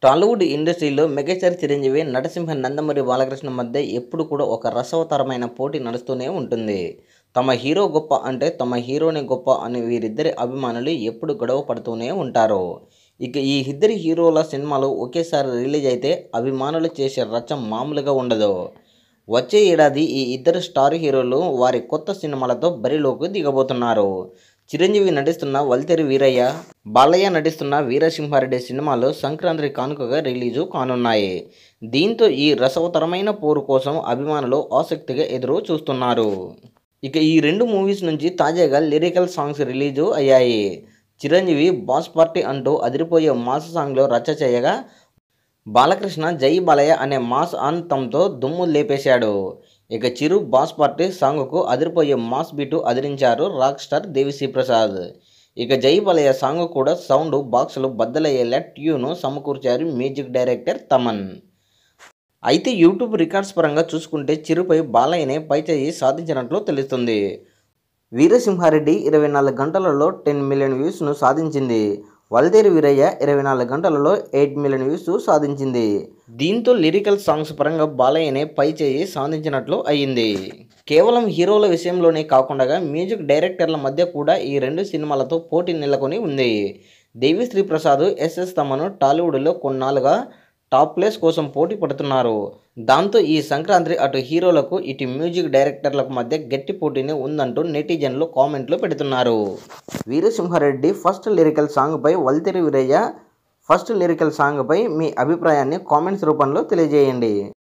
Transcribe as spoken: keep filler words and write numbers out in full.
టాలీవుడ్ ఇండస్ట్రీలో మెగాస్టార్ చిరంజీవి, నటసింహ నందమూరి బాలకృష్ణ మధ్య ఎప్పుడు కూడా ఒక రసవతరమైన పోటీ నడుస్తూనే ఉంటుంది. తమ హీరో గొప్ప అంటే తమ హీరోనే గొప్ప అని వీరిద్దరి అభిమానులు ఎప్పుడు గొడవ పడుతూనే ఉంటారు. ఇక ఈ ఇద్దరి హీరోల సినిమాలు ఒకేసారి రిలీజ్ అయితే అభిమానులు చేసే రచ్చ మామూలుగా ఉండదు. వచ్చే ఏడాది ఈ ఇద్దరు స్టార్ హీరోలు వారి కొత్త సినిమాలతో బరిలోకి దిగబోతున్నారు. చిరంజీవి నటిస్తున్న వల్తేరు వీరయ్య, బాలయ్య నటిస్తున్న వీరసింహ రెడ్డి సినిమాలు సంక్రాంతి కానుకగా రిలీజు కానున్నాయి. దీంతో ఈ రసవతరమైన పోరు కోసం అభిమానులు ఆసక్తిగా ఎదురు చూస్తున్నారు. ఇక ఈ రెండు మూవీస్ నుంచి తాజాగా లిరికల్ సాంగ్స్ రిలీజు అయ్యాయి. చిరంజీవి బాస్ పార్టీ అంటూ అదిరిపోయే మాస్ సాంగ్లో రచ్చ చేయగా, బాలకృష్ణ జై బాలయ్య అనే మాస్ అంతంతో దుమ్ము లేపేశాడు. ఇక చిరు బాస్ పార్టీ సాంగ్కు అదిరిపోయే మాస్ బీటు అదిరించారు రాక్ స్టార్ దేవిశ్రీ ప్రసాద్. ఇక జై బాలయ్య సాంగ్ కూడా సౌండ్ బాక్సులు బద్దలయ్యేలా ట్యూను సమకూర్చారు మ్యూజిక్ డైరెక్టర్ తమన్. అయితే యూట్యూబ్ రికార్డ్స్ పరంగా చూసుకుంటే చిరుపై బాలయ్యనే పైచేయి సాధించినట్లు తెలుస్తుంది. వీరసింహారెడ్డి ఇరవై నాలుగు గంటలలో టెన్ మిలియన్ వ్యూస్ను సాధించింది. వల్తేరు వీరయ్య ఇరవై నాలుగు గంటలలో ఎయిట్ మిలియన్ వ్యూస్ సాధించింది. దీంతో లిరికల్ సాంగ్స్ పరంగా బాలయ్యనే పైచేయి సాధించినట్లు అయ్యింది. కేవలం హీరోల విషయంలోనే కాకుండా మ్యూజిక్ డైరెక్టర్ల మధ్య కూడా ఈ రెండు సినిమాలతో పోటీ నెలకొని ఉంది. దేవిశ్రీ ప్రసాద్, ఎస్ఎస్ తమను టాలీవుడ్లో కొన్నాళ్ళుగా టాప్ ప్లేస్ కోసం పోటీ పడుతున్నారు. దాంతో ఈ సంక్రాంతి అటు హీరోలకు ఇటు మ్యూజిక్ డైరెక్టర్లకు మధ్య గట్టి పోటీనే ఉందంటూ నెటిజన్లు కామెంట్లు పెడుతున్నారు. వీరసింహారెడ్డి ఫస్ట్ లిరికల్ సాంగ్పై, వల్తేరు వీరయ్య ఫస్ట్ లిరికల్ సాంగ్పై మీ అభిప్రాయాన్ని కామెంట్స్ రూపంలో తెలియజేయండి.